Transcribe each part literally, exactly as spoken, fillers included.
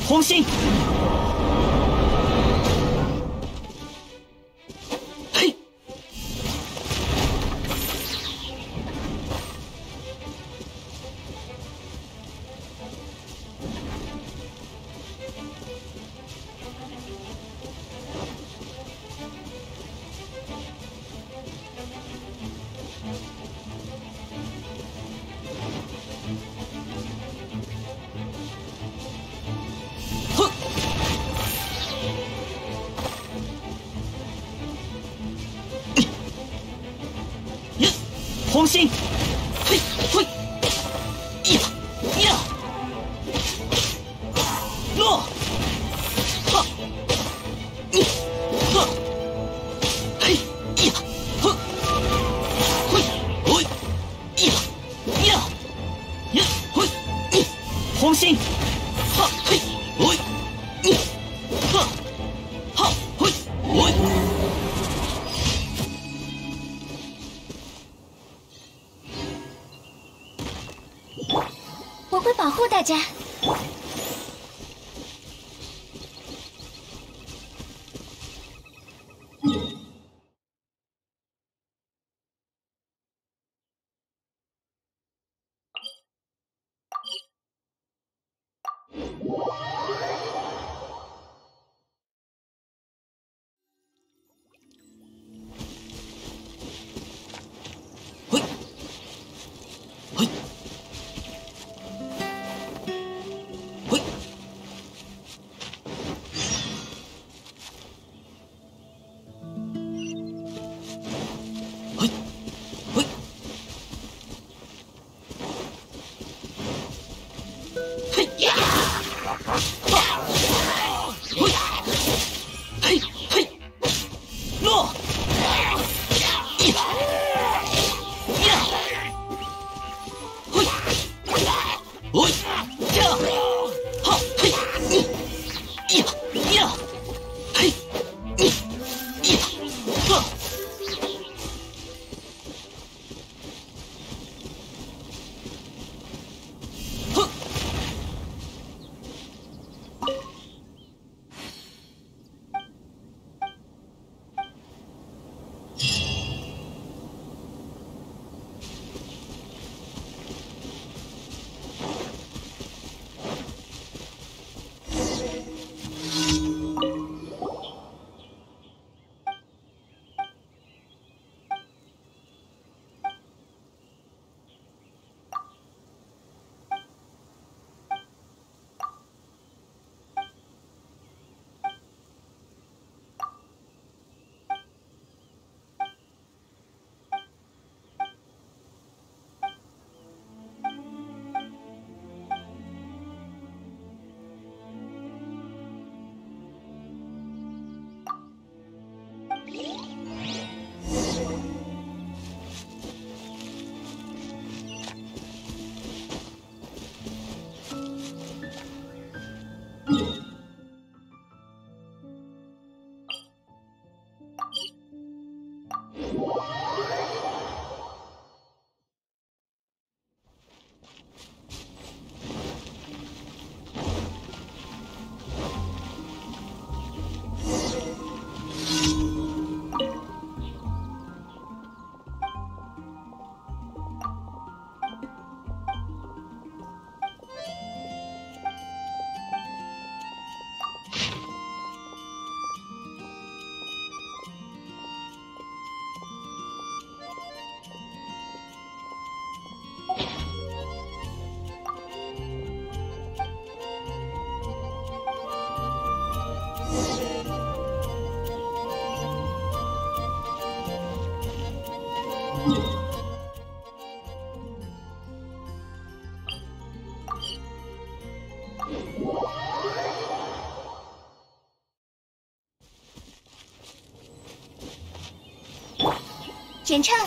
红心。 红心，嘿，嘿，呀呀，诺，哈，你，哈，嘿，呀，呵，嘿，嘿，呀，呀，呀，嘿，你，红心，哈，嘿，嘿，你，哈，哈，嘿，嘿。 我会保护大家。 嘿，嘿。 嘿，嘿，诺，呀，呀，嘿，嘿，呀，哈，嘿，你，呀，呀，嘿，你，呀，哈。 演唱。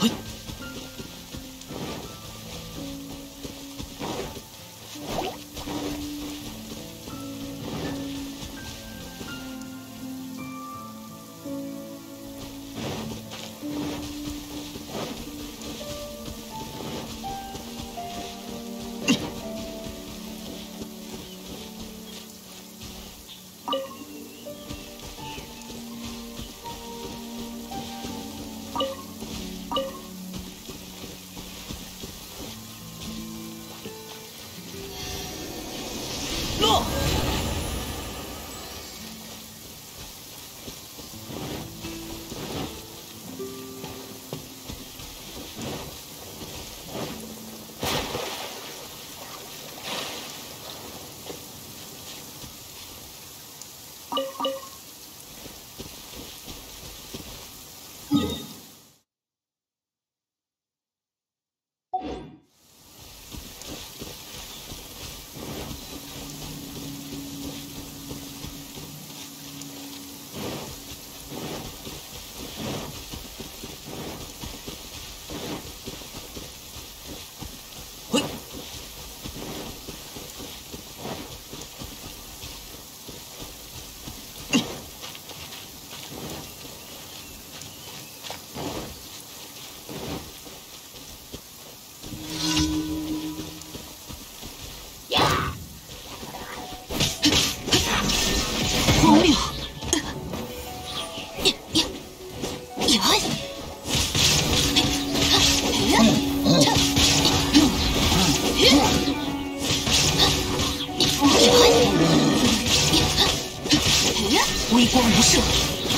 微光无射。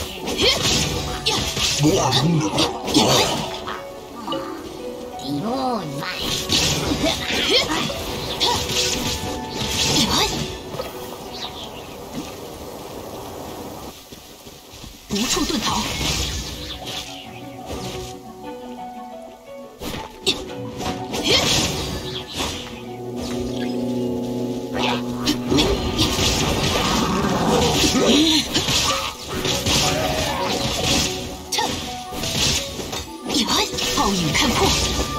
无处遁逃。皓影看破。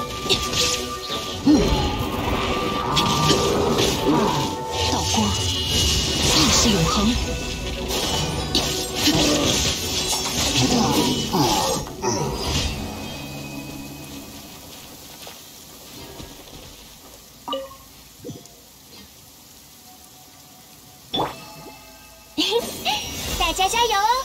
道光，亦是永恒。 大家加油哦！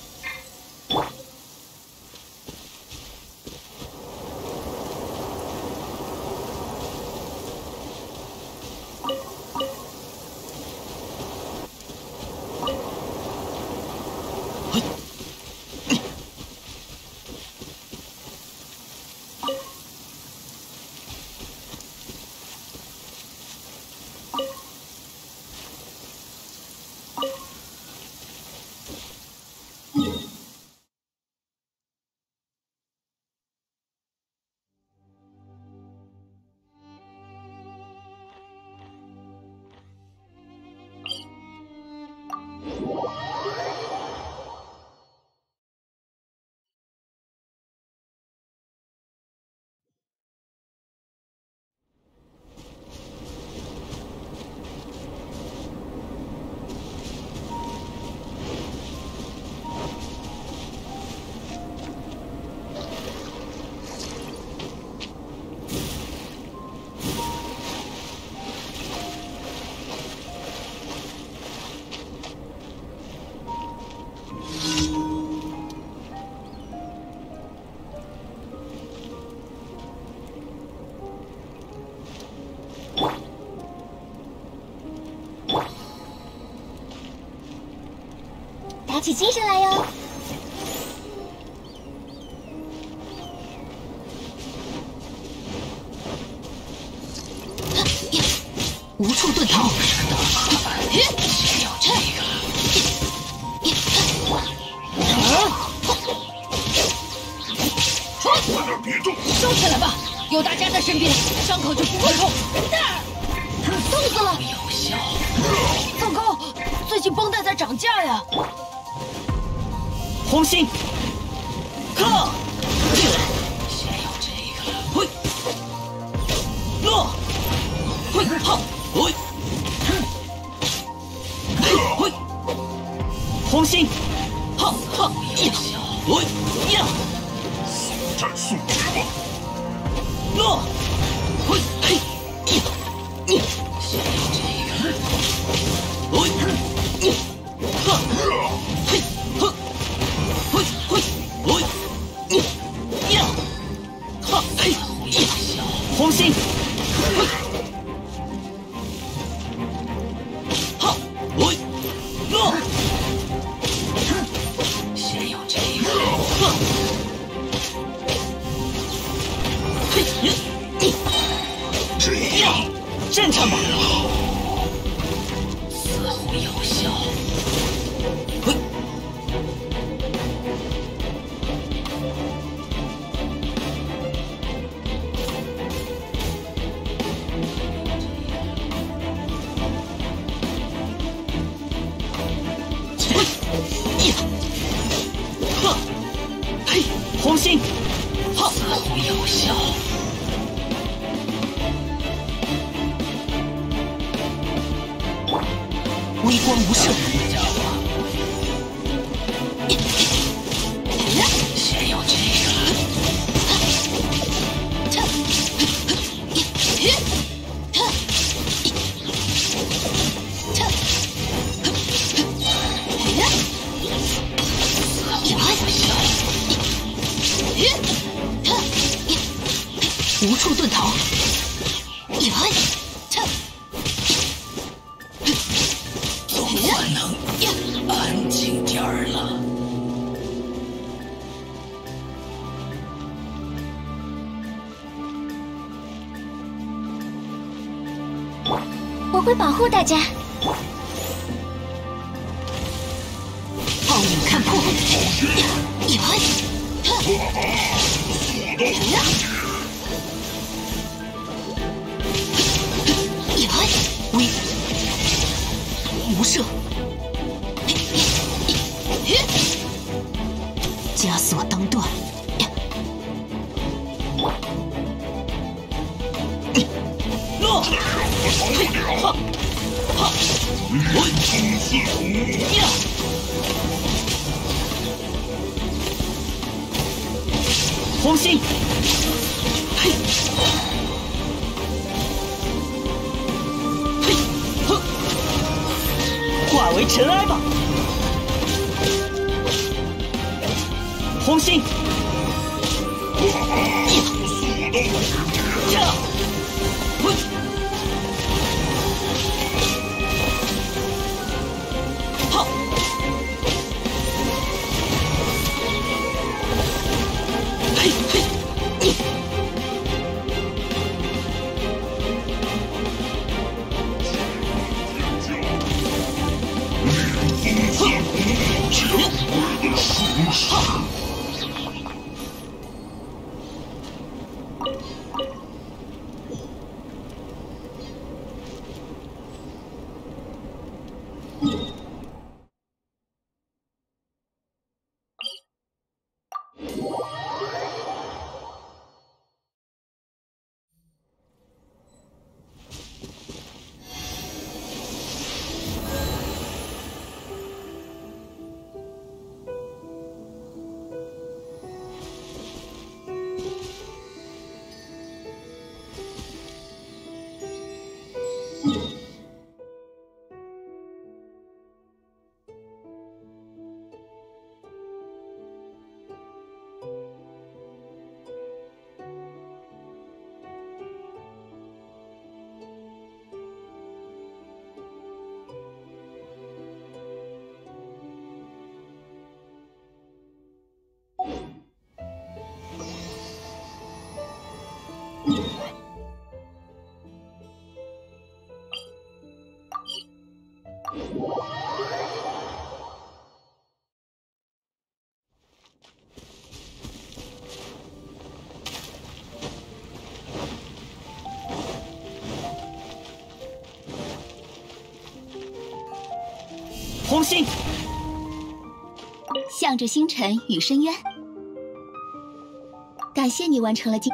打起精神来哟！ 无处遁逃。 先要这个。 别动！收起来吧，有大家在身边，伤口就不会痛。 冻死了！ 有效。 糟糕，最近绷带在涨价呀。 红心，克！ 先要战速度吧。 诺，嘿，嘿，你先有这个，嘿，你，哈，嘿，呵，嘿，嘿，嘿，你，呀，哈，嘿，呀，红心，嘿，哈，嘿，诺，先有这个，呵。 这样， 震颤吧，似乎有效。嘿，嘿，呀，呵，嘿，红心，哈，似乎有效。 微光无射，先有这个。无处遁逃。总算能安静点儿了。 我会保护大家。 暴影看破。微无射，枷锁当断。诺，嘿，哈，哈，我呀，红心，嘿。 化为尘埃吧，红心，呀，嘿，好，嘿嘿，你。 红心， 向着星辰与深渊。感谢你完成了今。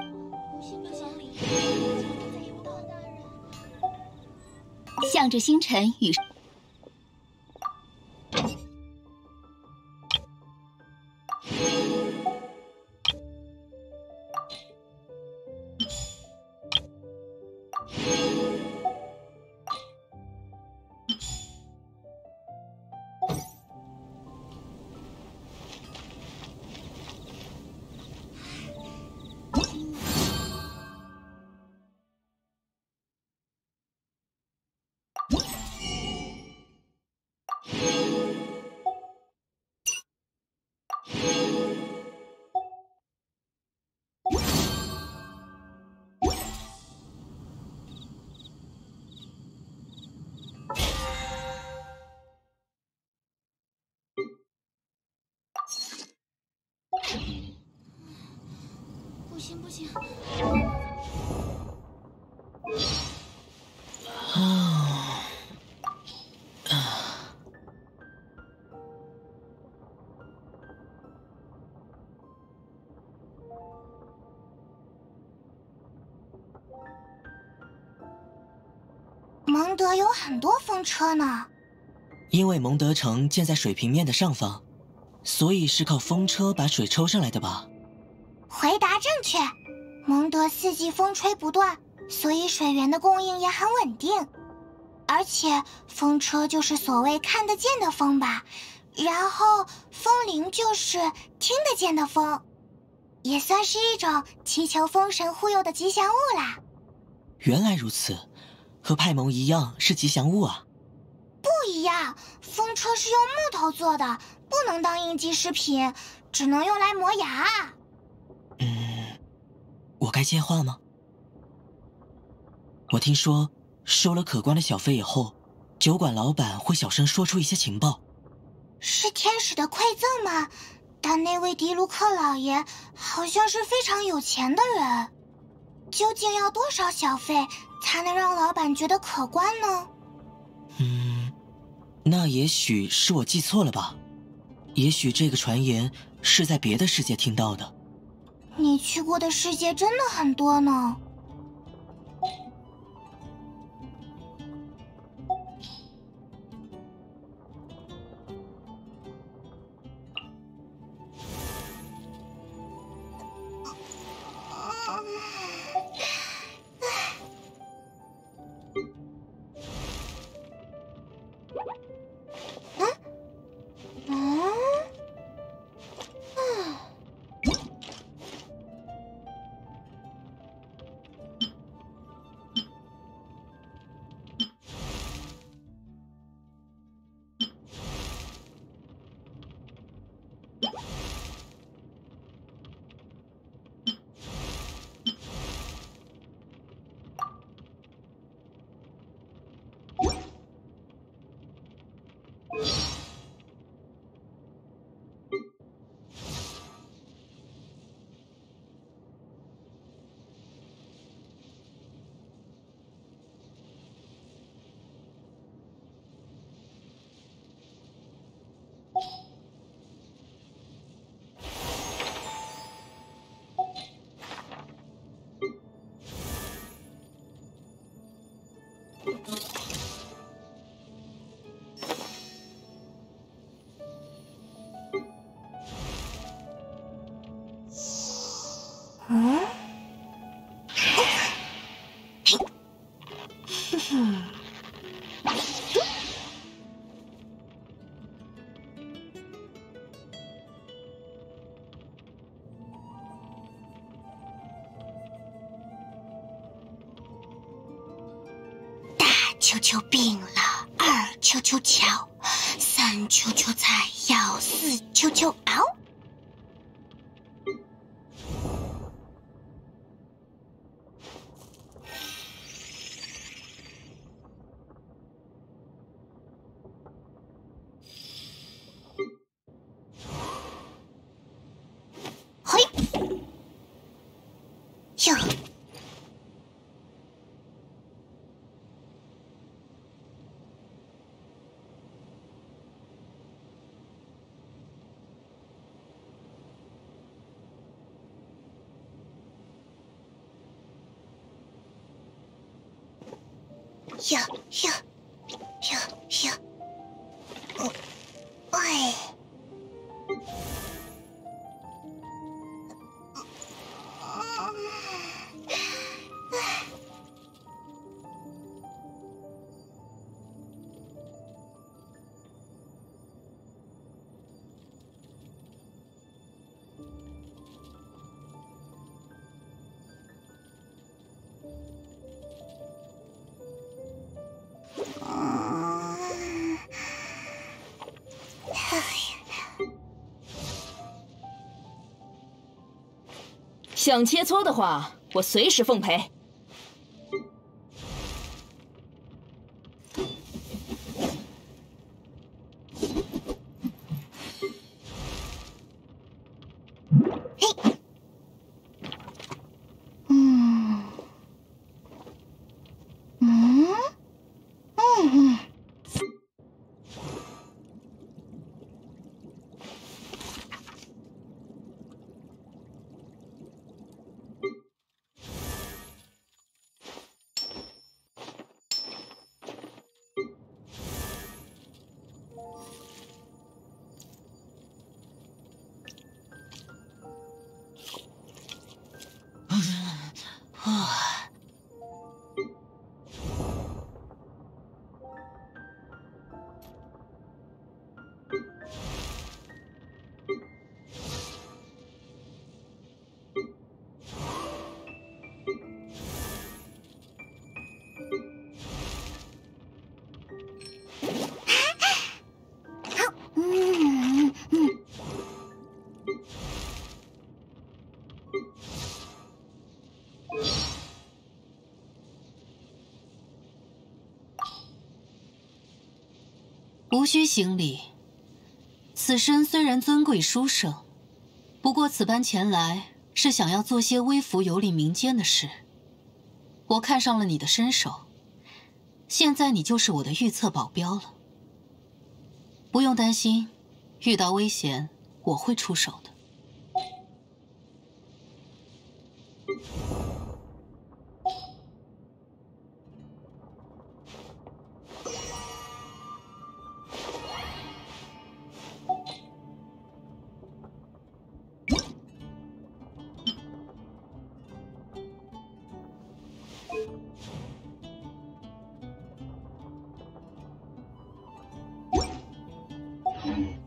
向着星辰与。 行不行。 啊啊！ 蒙德有很多风车呢。 因为蒙德城建在水平面的上方，所以是靠风车把水抽上来的吧？ 回答正确。蒙德四季风吹不断，所以水源的供应也很稳定。而且风车就是所谓看得见的风吧，然后风铃就是听得见的风，也算是一种祈求风神护佑的吉祥物啦。 原来如此，和派蒙一样是吉祥物啊。 不一样，风车是用木头做的，不能当应急食品，只能用来磨牙。 嗯，我该接话吗？我听说收了可观的小费以后，酒馆老板会小声说出一些情报。 是天使的馈赠吗？但那位迪卢克老爷好像是非常有钱的人，究竟要多少小费才能让老板觉得可观呢？ 嗯，那也许是我记错了吧？也许这个传言是在别的世界听到的。 你去过的世界真的很多呢。嗯？哼。大球球病了，二球球瞧，三球球采药，四球球熬。嘿，哟。哟哟哟哟，嗯，哎， 想切磋的话，我随时奉陪。 嘿， 无需行礼。此身虽然尊贵殊胜，不过此般前来是想要做些微服有礼民间的事。我看上了你的身手，现在你就是我的御册保镖了。不用担心，遇到危险我会出手的。 嗯